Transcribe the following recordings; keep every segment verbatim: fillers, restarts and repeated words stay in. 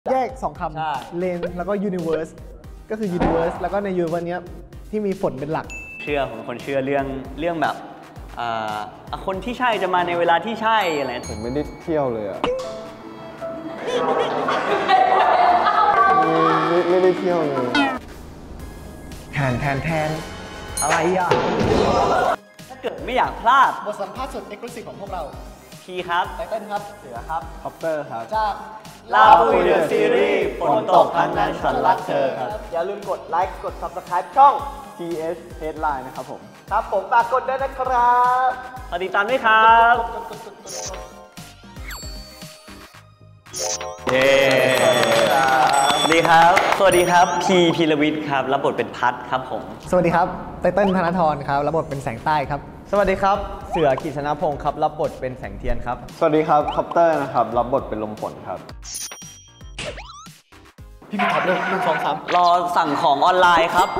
แยกสองคำเลนแล้วก็ยูนิเวอร์สก็คือยูนิเวอร์สแล้วก็ในยูนิเวอร์สนี้ที่มีฝนเป็นหลักเชื่อผมคนเชื่อเรื่องเรื่องแบบคนที่ใช่จะมาในเวลาที่ใช่อะไรผมไม่ได้เที่ยวเลยอ่ะไม่ไม่ได้เที่ยวเลยแทนแทนแทนอะไรอ่ะถ้าเกิดไม่อยากพลาดบทสัมภาษณ์สุดเอ็กซ์คลูซีฟของพวกเราพีครับไตเติ้ลครับเสือครับคอปเตอร์ครับจากลาปุยเดอะซีรีส์ฝนตกครั้งนั้นฉันรักเธอครับอย่าลืมกดไลค์กด ซับสไครบ์ ช่องที เอส Headline นะครับผมครับผมฝากกดด้วยนะครับฝากติดตามด้วยครับเย้สวัสดีครับสวัสดีครับพีพีรวิทย์ครับรับบทเป็นพัทครับผมสวัสดีครับไตเติ้ลธนทรครับรับบทเป็นแสงใต้ครับสวัสดีครับเสือกิษณพงศ์ครับรับบทเป็นแสงเทียนครับสวัสดีครับคอปเตอร์นะครับรับบทเป็นลมฝนครับพี่พี่ท็อปเร็วหนึ่งสองสามรอสั่งของออนไลน์ครับ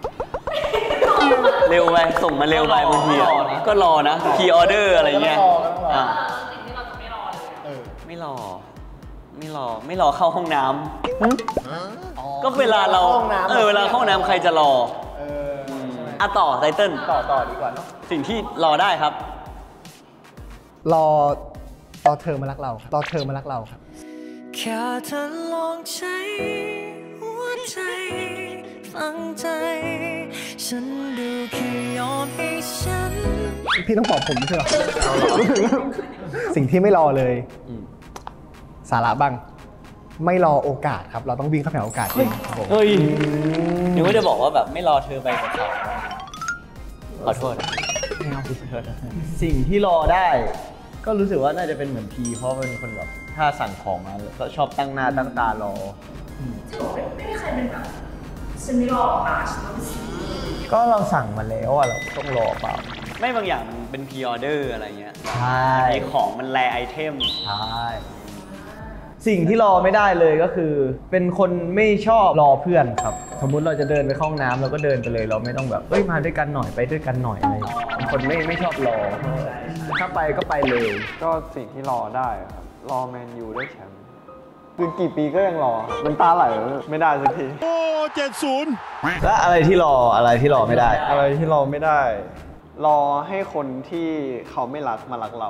เร็วไปส่งมาเร็วไปบางทีก็รอนะพรีออเดอร์อะไรเงี้ยสิ่งที่เราจะไม่รอเลยไม่รอไม่รอไม่รอเข้าห้องน้ำก็เวลาเราเออเวลาเข้าห้องน้ำใครจะรออ่ะต่อไตเติ้ลต่อต่อดีกว่าเนาะสิ่งที่รอได้ครับรอรอเธอมารักเรารอเธอมารักเราครับแค่เธอลองใช้หัวใจฟังใจฉันดูแค่ยอมให้ฉันพี่ต้องตอบผมไม่ใช่หรอสิ่งที่ไม่รอเลยสาระบ้างไม่รอโอกาสครับเราต้องวิ่งเข้าไปหาโอกาสเองครับผมเฮ้ยนึกว่าจะบอกว่าแบบไม่รอเธอไปกับเขาขอโทษสิ่งที่รอได้ก็รู้สึกว่าน่าจะเป็นเหมือนพีเพราะเป็นคนแบบถ้าสั่งของมาก็ชอบตั้งหน้าตั้งตารอไม่มีใครเป็นแบบฉันไม่รออ่ะฉันต้องซื้อก็เราสั่งมาแล้วอ่ะเราต้องรอเปล่าไม่บางอย่างเป็นพรีออเดอร์อะไรเงี้ยใช่ไอของมันแรไอเทมใช่สิ่งที่รอไม่ได้เลยก็คือเป็นคนไม่ชอบรอเพื่อนครับสมมุติเราจะเดินไปเข้าห้องน้ำเราก็เดินไปเลยเราไม่ต้องแบบเอ้ยมาด้วยกันหน่อยไปด้วยกันหน่อยอะไรเป็นคนไม่ไม่ชอบรอถ้าไปก็ไปเลยก็สิ่งที่รอได้ครับรอแมนยูได้แชมป์คือกี่ปีก็ยังรอมันตาไหลไม่ได้สักทีโอ้เจ็ดศูนย์แล้วอะไรที่รออะไรที่รอไม่ได้อะไรที่รอไม่ได้รอให้คนที่เขาไม่รักมารักเรา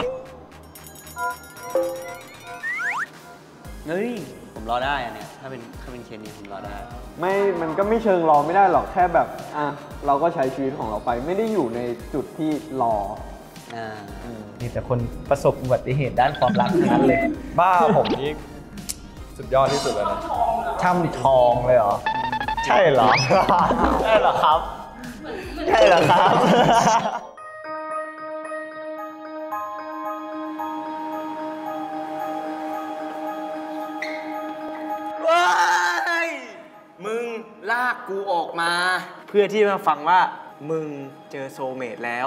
เฮ้ยผมรอได้อะเนี่ยถ้าเป็นถ้าเป็นเคสนี้ผมรอได้ไม่มันก็ไม่เชิงรอไม่ได้หรอกแค่แบบอ่ะเราก็ใช้ชีวิตของเราไปไม่ได้อยู่ในจุดที่รออ่านี่แต่คนประสบอุบัติเหตุด้านความรักทั้งนั้นเลยบ้าผมนี่สุดยอดที่สุดแล้วนะช่ำทองเลยเหรอใช่เหรอใช่เหรอครับใช่เหรอครับมึงลากกูออกมาเพื่อที่มาฟังว่ามึงเจอโซลเมตแล้ว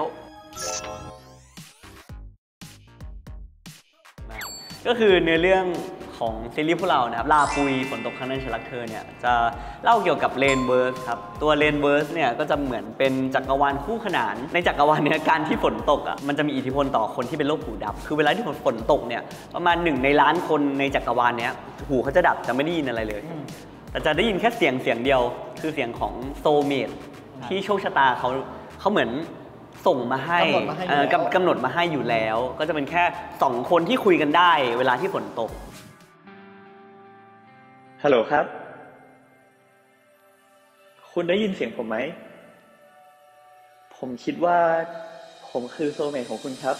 ก็คือเนื้อเรื่องของซีรีส์พวกเรานะครับลาปุยฝนตกครั้งนั้นฉันรักเธอเนี่ยจะเล่าเกี่ยวกับเลนเวิร์สครับตัวเลนเวิร์สเนี่ยก็จะเหมือนเป็นจักรวาลคู่ขนานในจักรวาลเนี้ยการที่ฝนตกอ่ะมันจะมีอิทธิพลต่อคนที่เป็นโรคหูดับคือเวลาที่ฝนฝนตกเนี่ยประมาณหนึ่งในล้านคนในจักรวาลเนี้ยหูเขาจะดับจะไม่ได้ยินอะไรเลยแต่จะได้ยินแค่เสียงเสียงเดียวคือเสียงของโซลเมตที่โชคชะตาเขาเขาเหมือนส่งมาให้กำหนดมาให้อยู่แล้วก็จะเป็นแค่สองคนที่คุยกันได้เวลาที่ฝนตกฮัลโหลครับคุณได้ยินเสียงผมไหมผมคิดว่าผมคือโซลเมตของคุณครับ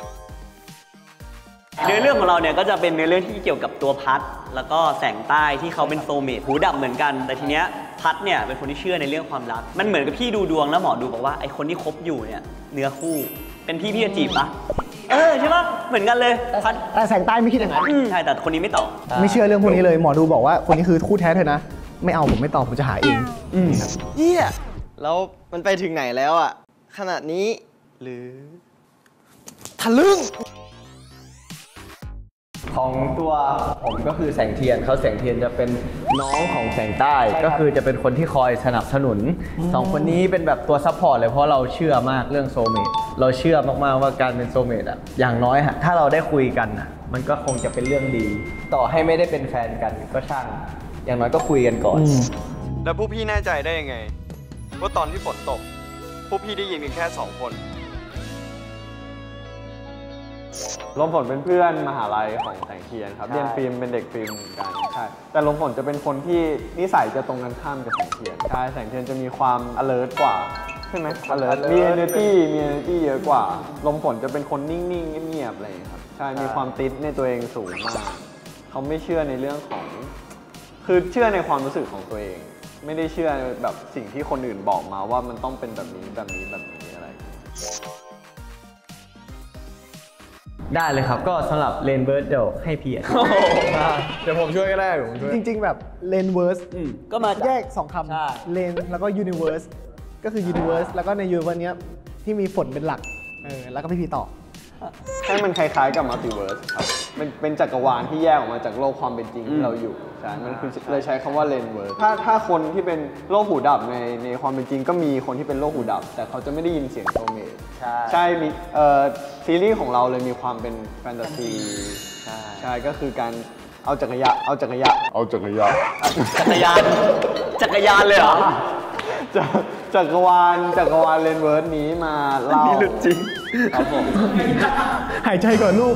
เนื้อเรื่องของเราเนี่ยก็จะเป็นเนื้อเรื่องที่เกี่ยวกับตัวพัทแล้วก็แสงใต้ที่เขาเป็นโซลเมตหูดับเหมือนกันแต่ทีเนี้ยพัทเนี่ยเป็นคนที่เชื่อในเรื่องความรักมันเหมือนกับพี่ดูดวงแล้วหมอดูบอกว่าไอคนที่คบอยู่เนี่ยเนื้อคู่เป็นพี่พี่จะจีบปะเออใช่ปะเหมือนกันเลยพัทแต่แสงใต้ไม่คิดอย่างนั้นใช่แต่คนนี้ไม่ตอบไม่เชื่อเรื่องพวกนี้เลยหมอดูบอกว่าคนนี้คือคู่แท้เธอนะไม่เอาผมไม่ตอบผมจะหาเองอืมเฮียแล้วมันไปถึงไหนแล้วอ่ะขนาดนี้หรือทะลึ่งคของตัวผมก็คือแสงเทียนเขาแสงเทียนจะเป็นน้องของแสงใต้ก็คือจะเป็นคนที่คอยสนับสนุนสองคนนี้เป็นแบบตัวซัพพอร์ตเลยเพราะเราเชื่อมากเรื่องโซลเมตเราเชื่อมากๆว่าการเป็นโซลเมตอะอย่างน้อยฮะถ้าเราได้คุยกันอะมันก็คงจะเป็นเรื่องดี ต่อให้ไม่ได้เป็นแฟนกันก็ช่างอย่างน้อยก็คุยกันก่อนแล้วพวกพี่แน่ใจได้ยังไงว่าตอนที่ฝนตกพวกพี่ได้ยินกันแค่สองคนลมฝนเป็นเพื่อนมหาลัยของแสงเทียนครับเรียนฟิล์มเป็นเด็กฟิล์มเหมือนกันใช่แต่ลมฝนจะเป็นคนที่นิสัยจะตรงกันข้ามกับแสงเทียนใช่แสงเทียนจะมีความ alert กว่าใช่ไหม alert มี energy มี energy เยอะกว่าลมฝนจะเป็นคนนิ่งๆเงียบๆอะไรอย่างเงี้ยครับใช่มีความติดในตัวเองสูงมากเขาไม่เชื่อในเรื่องของคือเชื่อในความรู้สึกของตัวเองไม่ได้เชื่อแบบสิ่งที่คนอื่นบอกมาว่ามันต้องเป็นแบบนี้แบบนี้แบบนี้อะไรได้เลยครับก็สำหรับเลนเบิร์ดเดี๋ยวให้พี่อ่ะเดี๋ยวผมช่วยก็ได้ผมช่วยจริงๆแบบเลนเวิร์สก็มาจากแยกสองคำเลนแล้วก็ยูนิเวิร์สก็คือยูนิเวิร์สแล้วก็ในยูนิเวิร์สเนี้ยที่มีฝนเป็นหลักเออแล้วก็พี่พีต่อให้มันคล้ายๆกับมัลติเวิร์สครับเป็นเป็นจักรวาลที่แยกออกมาจากโลกความเป็นจริงที่เราอยู่ใช่มันคือเลยใช้คำว่าเลนเวิร์สถ้าถ้าคนที่เป็นโรคหูดับในในความเป็นจริงก็มีคนที่เป็นโรคหูดับแต่เขาจะไม่ได้ยินเสียงโซเมตใช่ใช่มีเอ่อซีรีส์ของเราเลยมีความเป็นแฟนตาซีใช่ใช่ก็คือการเอาจักรยานเอาจักรยานเอาจักรยานจักรยานจักรยานเลยเหรอจากจักรวาลจักรวาลเลนเวิร์สนี้มาเล่านี่หลุดจริงครับผมหายใจก่อนลูก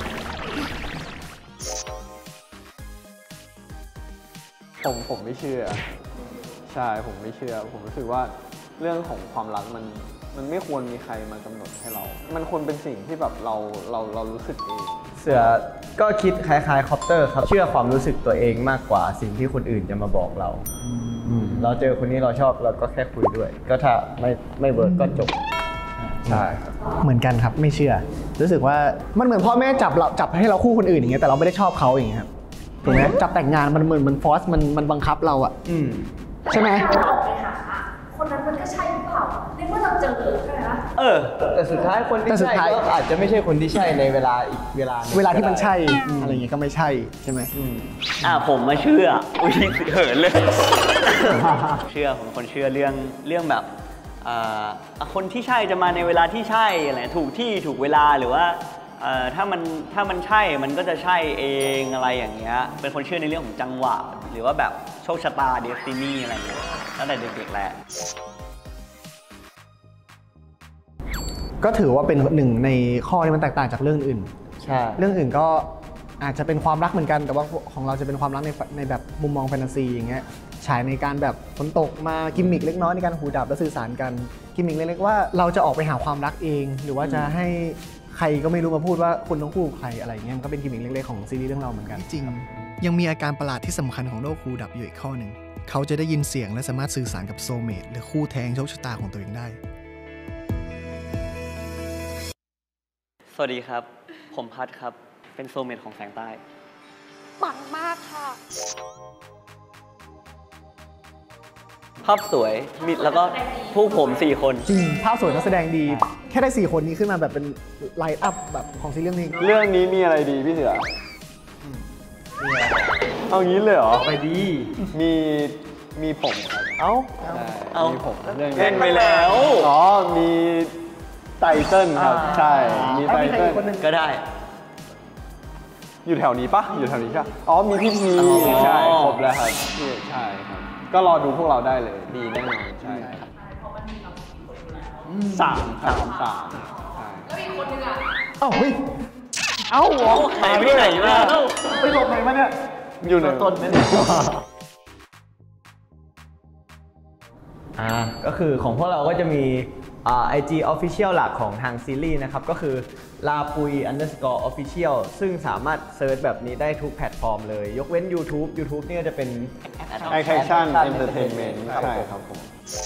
ผมผมไม่เชื่อใช่ผมไม่เชื่อผมรู้สึกว่าเรื่องของความรักมันมันไม่ควรมีใครมากำหนดให้เรา มันควรเป็นสิ่งที่แบบเราเราเรารู้สึกเองเสือก็คิดคล้ายๆคอปเตอร์ครับเชื่อความรู้สึกตัวเองมากกว่าสิ่งที่คนอื่นจะมาบอกเราเราเจอคนนี้เราชอบเราก็แค่คุยด้วย ก็ถ้าไม่ไม่เวิร์กก็จบใช่ครับเหมือนกันครับไม่เชื่อ รู้สึกว่ามันเหมือนพ่อแม่จับเราจับให้เราคู่คนอื่นอย่างเงี้ยแต่เราไม่ได้ชอบเขาอย่างเงี้ยครับถูกไหมจับแต่งงานมันเหมือนมันฟอร์สมันมันบังคับเราอะใช่ไหมออกไปหาคนนั้นมันก็ใช่หรือเปล่าในเมื่อเราเจอใช่ไหมคะเออแต่สุดท้ายคนที่แต่สุดใช่ท้ายก็อาจจะไม่ใช่คนที่ใช่ในเวลาอีกเวลาหนึ่งเวลาที่มันก็ได้ใช่อะไรอย่างเงี้ยก็ไม่ใช่ใช่ไหมอ่าผมมาเชื่อ อุ้ยเหินเลย เชื่อผมคนเชื่อเรื่องเรื่องแบบอ่าคนที่ใช่จะมาในเวลาที่ใช่อะไรถูกที่ถูกเวลาหรือว่าเอ่อถ้ามันถ้ามันใช่มันก็จะใช่เองอะไรอย่างเงี้ยเป็นคนเชื่อในเรื่องของจังหวะ หรือว่าแบบโชคชะตาเดสตินีอะไรเงี้ยตั้งแต่เด็กๆแหละก็ถือว่าเป็นหนึ่งในข้อที่มันแตกต่างจากเรื่องอื่นใช่เรื่องอื่นก็อาจจะเป็นความรักเหมือนกันแต่ว่าของเราจะเป็นความรักในในแบบมุมมองแฟนตาซีอย่างเงี้ยฉายในการแบบฝนตกมากิมมิคเล็กน้อยในการหูดับและสื่อสารกันกิมมิคเล็กๆว่าเราจะออกไปหาความรักเอง หรือว่าจะให้ใครก็ไม่รู้มาพูดว่าคุณต้องคู่กับใครอะไรเงี้ยมันก็เป็นกิมมิคเล็กๆของซีรีส์เรื่องเราเหมือนกันจริงยังมีอาการประหลาดที่สำคัญของโรคหูดับอยู่อีกข้อหนึ่งเขาจะได้ยินเสียงและสามารถสื่อสารกับโซลเมตหรือคู่แท้งโชคชะตาของตัวเองได้สวัสดีครับ ผมพัดครับ เป็นโซลเมตของแสงใต้ปังมากค่ะภาพสวยมีแล้วก็ผู้ผมสี่คนจริงภาพสวยนักแสดงดี แค่ได้สี่คนนี้ขึ้นมาแบบเป็นไลน์อัพแบบของซีรีส์เรื่องนี้เรื่องนี้มีอะไรดีพี่เสือเอางี้เลยเหรอไปดีมีมีผมครับเอ้าเอามีผมเรื่องเล่นไปแล้วอ๋อมีไตเติ้ลครับใช่มีไตเติ้ลก็ได้อยู่แถวนี้ปะอยู่แถวนี้ใช่อ๋อมีพี่พีใช่ครบแล้วครับพี่ใช่ครับก็รอดูพวกเราได้เลยดีแน่นอนใช่ครับสามครับสามใช่แล้วอีกคนนึงอ่ะเอ้าเฮ้ยเอ้าหรอหายไปไหนมาไปหลบไหนมาเนี่ยอยู่ไหนต้นนั่นเนี่ยอ่าก็คือของพวกเราก็จะมีอ่า ไอ จี Official หลักของทางซีรีส์นะครับก็คือลาปุย underscore official ซึ่งสามารถเซิร์ชแบบนี้ได้ทุกแพลตฟอร์มเลย ยกเว้น YouTube YouTube เนี่ยจะเป็น Action Entertainment ใช่ครับผม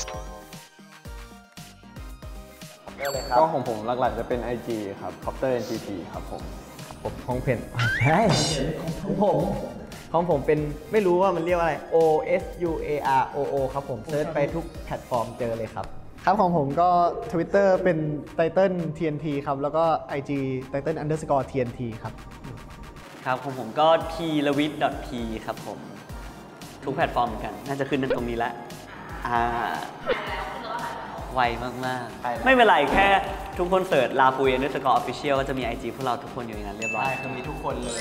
ก็ของผมหลักๆจะเป็น ไอ จี ครับ Copter เอ็น ที พี ครับผมผมของเพนใช่ของผมของผมเป็นไม่รู้ว่ามันเรียกว่าอะไร O S U A R O O ครับผมเซิร์ชไปทุกแพลตฟอร์มเจอเลยครับครับของผมก็ Twitter เป็น Titan ที เอ็น ที ครับ แล้วก็ ไอ จี Titan underscore ที เอ็น ที ครับครับของผมก็ t l a w i t p ครับผมทุกแพลตฟอร์มเหมือนกันน่าจะขึ้นตรงนี้แล้วอ่าไวมากๆไม่เป็นไรแค่ทุกคนเสิร์ชลาปุย underscore official ก็จะมี ไอ จี พวกเราทุกคนอยู่ในนั้นเรียบร้อยใช่คือมีทุกคนเลย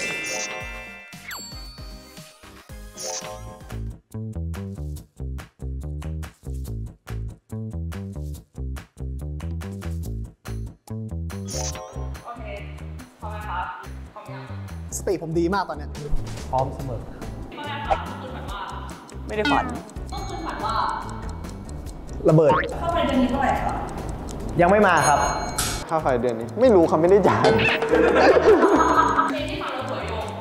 โอเคพร้อมไหมคะพร้อมยังสติผมดีมากตอนเนี้ยพร้อมเสมอเมื่อไงคะเมื่อคืนฝันว่าไม่ได้ฝันเมื่อคืนฝันว่าระเบิดเข้าไปเดือนนี้เท่าไหร่คะยังไม่มาครับค่าไฟเดือนนี้ไม่รู้ครับไม่ได้จ่ายเพลงที่ฟังแล้วสวยโยง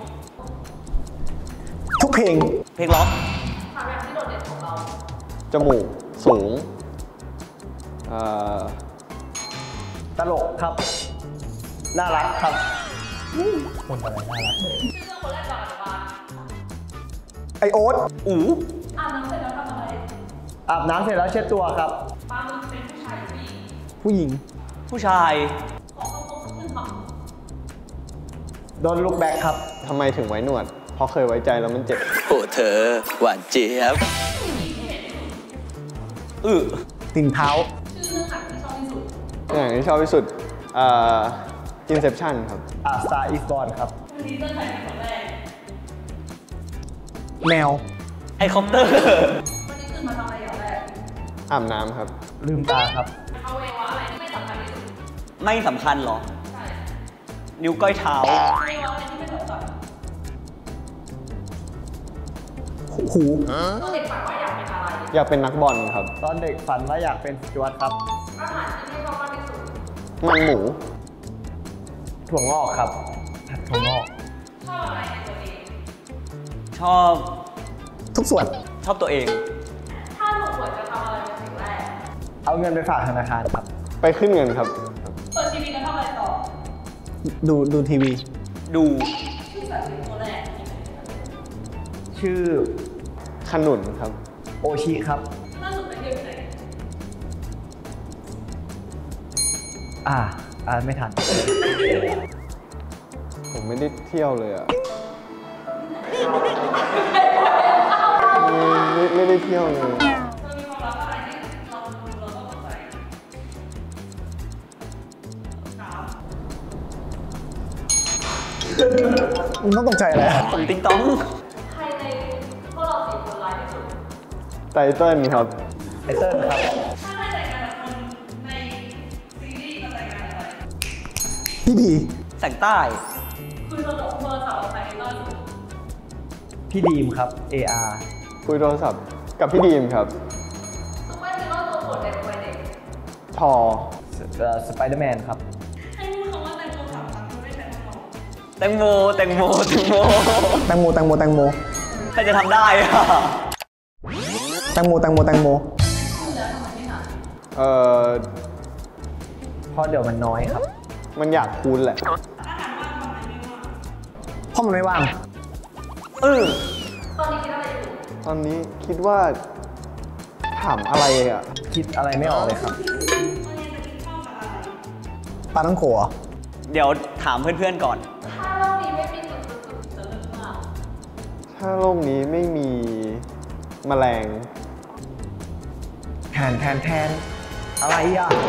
ทุกเพลงเพลงล็อกถามแบบที่โดดเด่นของเราจมูกสูงเอ่อตลกครับ น่ารักครับ คนอะไรน่ารักชื่อเรื่องคนแรกจากอนุบาลไอโอ๊ตอู๋อาบน้ำเสร็จแล้วทำอะไรอาบน้ำเสร็จแล้วเช็ดตัวครับปามึงเป็นผู้ชายหรือผู้หญิงผู้หญิงผู้ชายขอเข้าโค้งสักหนึ่งคโดนลูกแบ็คครับทำไมถึงไว้หนวด เพราะเคยไว้ใจแล้วมันเจ็บโอ้เธอ หวานเจี๊ยบอือติ่งเท้าำชื่อเรื่องหนังที่ชอบที่สุดอย่างที่ชอบที่สุดเอ่อ Inception ครับอ่า Star is Born ครับวันนี้เรื่องไหนเป็นคนแรกแมวไอคอปเตอร์วันนี้ตื่นมาทำอะไรอย่างแรกอาบน้ำครับลืมตาครับเอาเววะอะไรที่ไม่สำคัญที่สุดไม่สำคัญเหรอใช่นิ้วก้อยเท้าเอาเววะอะไรที่ไม่สำคัญหูตอนเด็กฝันว่าอยากเป็นอะไรอยากเป็นนักบอลครับตอนเด็กฝันว่าอยากเป็นสจวตครับอาหารที่ไม่ชอบมากที่สุดมันหมูถั่วงอกครับผัดถั่วงอกชอบอะไรในตัวเองชอบทุกส่วนชอบตัวเองถ้าหนูป่วยจะทำอะไรเป็นสิ่งแรกเอาเงินไปฝากธนาคารครับไปขึ้นเงินครับเปิดทีวีแล้วทำอะไรต่อดูดูทีวีดูชื่อสัตว์เลี้ยงตัวแรกที่ไหนชื่อขนุนครับโอชิครับล่าสุดไปเที่ยวที่ไหนอ่า อ่านไม่ทันผมไม่ได้เที่ยวเลยอ่ะ ไม่ไม่ได้เที่ยวเลยเธอมีความรักอะไรที่เราดูเราต้องสนใจถามมึงต้องตกใจอะไรอะผมติ๊งต้องใครในพวกเราสี่คนร้ายที่สุดไตเติ้ลครับไอเติ้ลครับถ้าให้แต่งงานกับคนในซีรีส์จะแต่งงานอะไรพี่ดีแสงใต้คือสนุกเบอร์สาวใครเลิศพี่ดีมครับ เอ อาร์คุยโทรศัพท์กับพี่ดีมครับซุปเปอร์ฮีโร่ตัวโปรดในวัยเด็กทอสไปเดอร์แมนครับให้พูดคำว่าแตงโมสามครั้งโดยไม่ใช้คำตอบแตงโม แตงโม แตงโมแตงโม แตงโม แตงโมใครจะทำได้อะแตงโม แตงโม แตงโมเอ่อเพราะเดี๋ยวมันน้อยครับมันอยากคูณแหละเพราะมันไม่ว่างเออตอนนี้คิดอะไรอยู่ตอนนี้คิดว่าถามอะไรอ่ะคิดอะไรไม่ออกเลยครับปลาต้องโขเหรอเดี๋ยวถามเพื่อนๆก่อนถ้าโลกนี้ไม่มีจุดจุดจุดจะเลิกมากถ้าโลกนี้ไม่มีแมลงแทนแทนแทน อะไรอ่ะ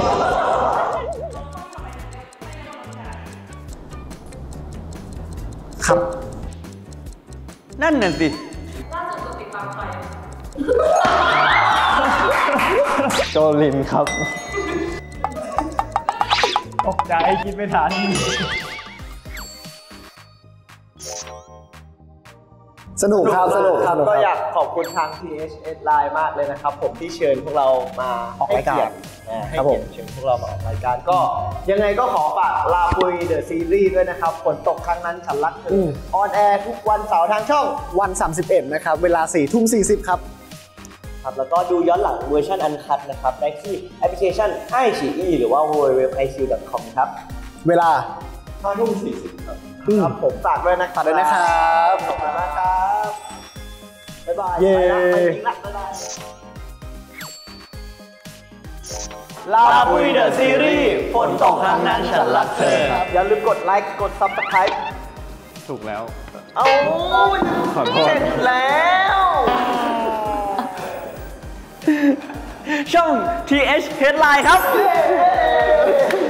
ครับนั่นน่ะสิล่าสุดกดติดตามใครโจลินครับตกใจคิดไม่ทันสนุกครับ สนุกครับสนุก็ครับอยากขอบคุณทาง ที เอช เอส Line มากเลยนะครับ ผมที่เชิญพวกเรามาออกรายการให้เยติให้ครับผมเกียรติเชิญพวกเรามาออกรายการก็ยังไงก็ขอฝากลาปุยเดอะซีรีส์ด้วยนะครับฝนตกครั้งนั้นฉันรักเธอออนแอร์ทุกวันเสาร์ทางช่องวันสามสิบเอ็ดนะครับ เวลาสี่ทุ่มสี่สิบครับครับแล้วก็ดูย้อนหลังเวอร์ชันอันคัดนะครับ ได้ที่แอปพลิเคชันไอฉีอีหรือว่า ดับเบิลยู ดับเบิลยู ดับเบิลยู ดอท ไอ คิว ดอท คอม ครับเวลาห้าทุ่มสี่สิบครับครับผมฝากด้วยนะครับฝากด้วยนะครับขอบคุณมากครับ บ๊ายบายเย้ไปละไปจริงละบ๊ายบายลาปุยเดอะซีรีส์ฝนตกครั้งนั้นฉันรักเธออย่าลืมกดไลค์ กด ซับสไครบ์ถูกแล้วเอาขอโทษเสร็จแล้ว ช่อง ที เอช Headline ครับ